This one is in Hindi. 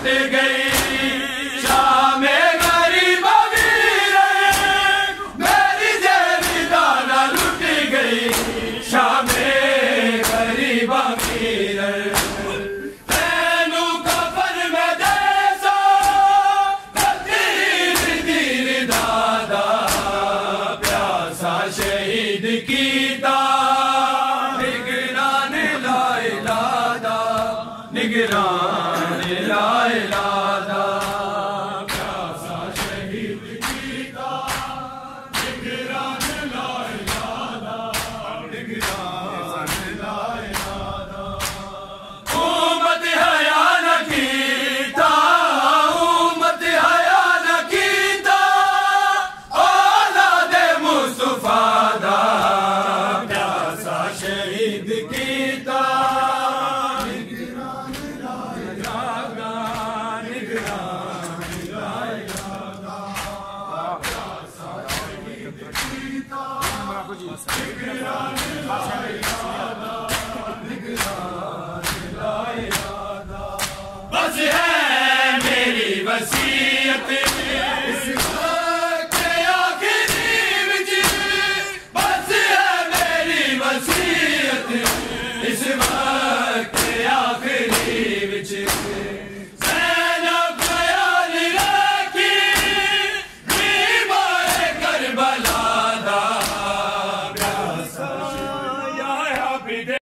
लुट गई शामे गरीब वीर, मेरी जेरी दाना लुट गई शामे गरीब वीर। तेनू कफन में देसो तीर तीर दादा, प्यासा शहीद की